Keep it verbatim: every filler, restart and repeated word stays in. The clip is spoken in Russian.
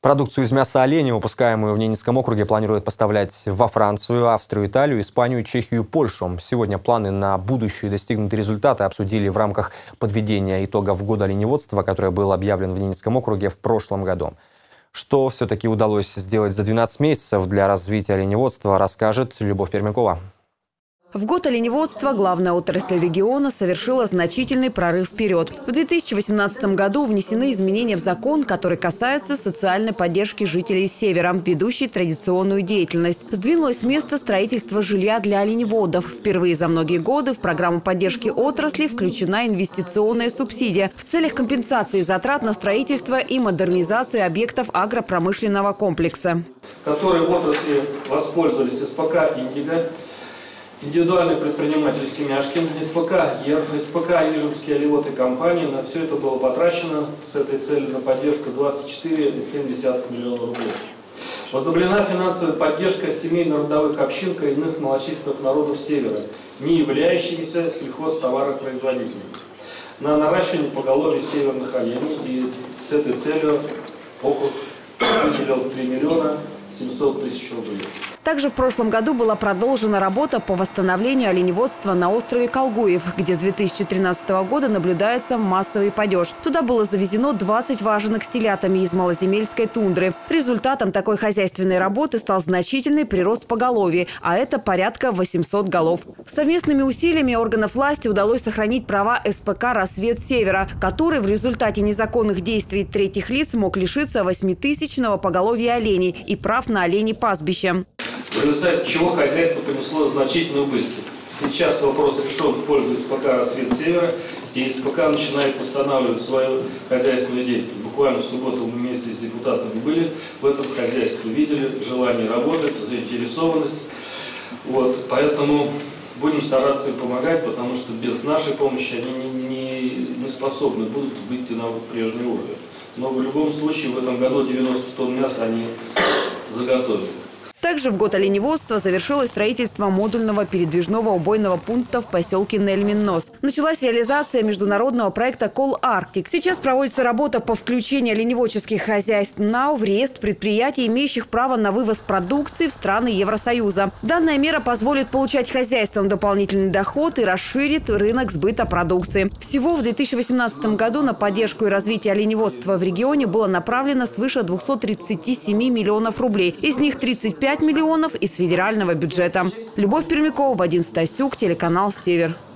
Продукцию из мяса оленя, выпускаемую в Ненецком округе, планируют поставлять во Францию, Австрию, Италию, Испанию, Чехию, Польшу. Сегодня планы на будущие достигнутые результаты обсудили в рамках подведения итогов года оленеводства, который был объявлен в Ненецком округе в прошлом году. Что все-таки удалось сделать за двенадцать месяцев для развития оленеводства, расскажет Любовь Пермякова. В год оленеводства главная отрасль региона совершила значительный прорыв вперед. В две тысячи восемнадцатом году внесены изменения в закон, которые касаются социальной поддержки жителей Севера, ведущей традиционную деятельность. Сдвинулось с места строительство жилья для оленеводов. Впервые за многие годы в программу поддержки отрасли включена инвестиционная субсидия в целях компенсации затрат на строительство и модернизацию объектов агропромышленного комплекса. Которые в отрасли воспользовались СПК «Индиго», индивидуальный предприниматель Семяшкин, СПК «Ерф», СПК «Ижевский олевод» и компании. На все это было потрачено с этой целью на поддержку двадцать четыре целых семь десятых миллиона рублей. Возобновлена финансовая поддержка семейно-родовых общин коренных малочисленных народов Севера, не являющихся сельхозтоваропроизводителями, на наращивание поголовья северных оленей. И с этой целью округ выделил три миллиона семьсот тысяч рублей. Также в прошлом году была продолжена работа по восстановлению оленеводства на острове Колгуев, где с две тысячи тринадцатого года наблюдается массовый падеж. Туда было завезено двадцать важенок с телятами из малоземельской тундры. Результатом такой хозяйственной работы стал значительный прирост поголовья, а это порядка восьмисот голов. Совместными усилиями органов власти удалось сохранить права СПК «Рассвет Севера», который в результате незаконных действий третьих лиц мог лишиться восьмитысячного поголовья оленей и прав на оленей пастбища. В результате чего хозяйство понесло значительные убытки. Сейчас вопрос решен в пользу СПК «Рассвет Севера», и СПК начинает восстанавливать свою хозяйственную деятельность. Буквально в субботу мы вместе с депутатами были в этом хозяйстве, видели желание работать, заинтересованность. Вот, поэтому будем стараться им помогать, потому что без нашей помощи они не, не, не способны будут выйти на прежний уровень. Но в любом случае в этом году девяносто тонн мяса они заготовили. Также в год оленеводства завершилось строительство модульного передвижного убойного пункта в поселке Нельмин-Нос. Началась реализация международного проекта «Кол Арктик». Сейчас проводится работа по включению оленеводческих хозяйств НАУ в реестр предприятий, имеющих право на вывоз продукции в страны Евросоюза. Данная мера позволит получать хозяйствам дополнительный доход и расширит рынок сбыта продукции. Всего в две тысячи восемнадцатом году на поддержку и развитие оленеводства в регионе было направлено свыше двухсот тридцати семи миллионов рублей. Из них тридцать пять миллионов из федерального бюджета. Любовь Пермякова, Вадим Стасюк, телеканал «Север».